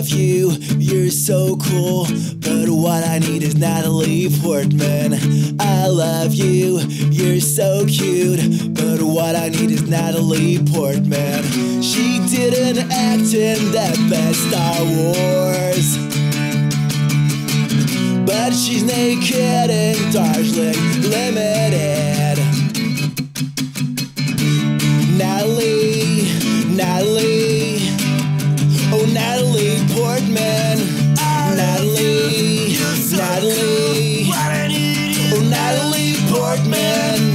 love you, you're so cool, but what I need is Natalie Portman. I love you, you're so cute, but what I need is Natalie Portman. She didn't act in the best Star Wars, but she's naked in Darjeeling Limited. Natalie, Natalie, oh Natalie Portman. Natalie, Natalie, oh Natalie Portman.